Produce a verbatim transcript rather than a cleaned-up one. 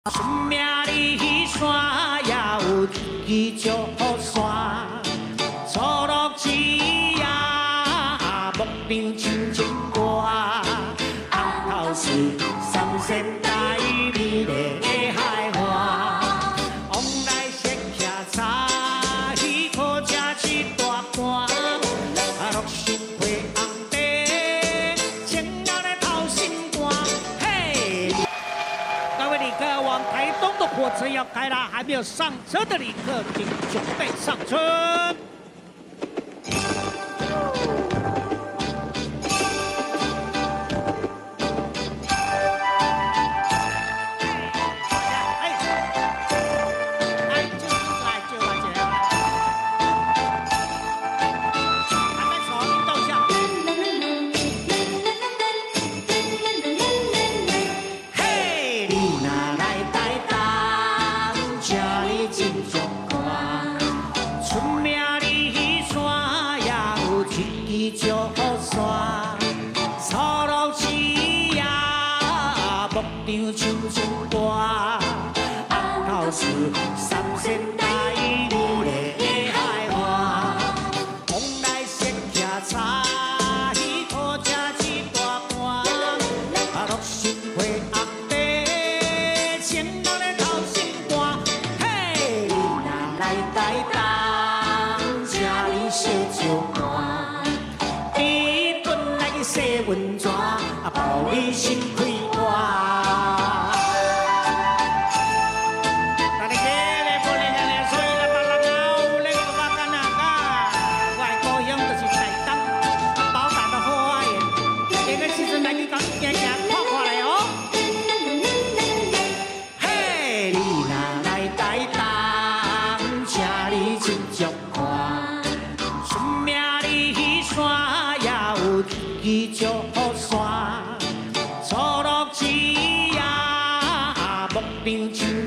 顺命里去山也有一支祝福山，初落枝也木场青青歌，红头是三仙台美丽的海岸，往来踅蹊茶戏可吃一大盘，啊六星花红茶，青鸟在头心肝，嘿。 各位旅客，往台东的火车要开啦！还没有上车的旅客，请准备上车。哎，哎，就是来就来这样。还没手运动一下。 祝福山，初落枝也木场青青歌，红头是三仙台美丽的海岸，往来踅蹊茶戏可吃一大盘，啊六星花红茶，青鸟在头心肝，嘿，你若来台东，请你小酒干。 洗温泉，啊，抱你心开花。大家来过来来，所以来把人后来个我干哪个？我的故乡就是台东，宝岛的花园。这个时阵来去讲，行行看看来哦。嘿，你若来台东，请你真足看，顺命里去山也有。 一祝福山，初落枝也木场青。